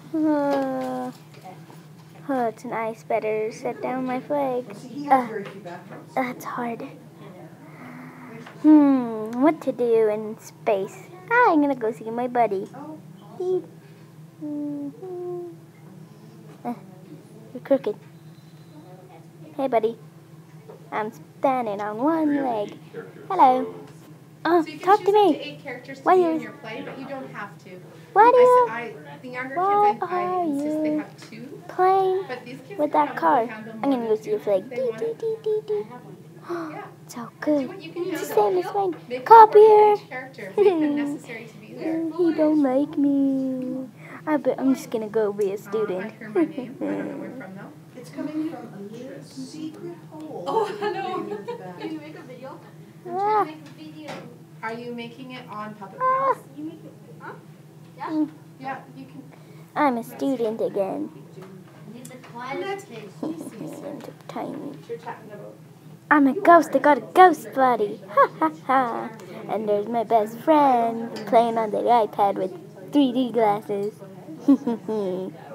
It's nice. Better set down my flag. That's hard. What to do in space? I'm gonna go see my buddy. You're crooked. Hey, buddy. I'm standing on one leg. Hello. So you can Talk choose to me. up to 8 characters to be in your play, but you don't have to. The younger kids, I insist they have 2. Playing But these kids with can that car? handle I'm more gonna go than see your 2 flag. if they want. Yeah. So Do good. what you can It's the handle. same as mine. Make Copier. each character. Make them necessary to be there. He don't like me. I'm just gonna go be a student. I hear my name. I don't know where from though. It's coming from a little secret hole. Oh, hello. Can you make a video? Ah. Make a video. Are you making it on Puppet Pals? You make it, huh? Yeah? Yeah, you can. I'm a student again. Need the quiet space. Entertainment. You're chatting about. I'm a ghost. I got a ghost buddy. Ha ha ha. And there's my best friend playing on the iPad with 3D glasses.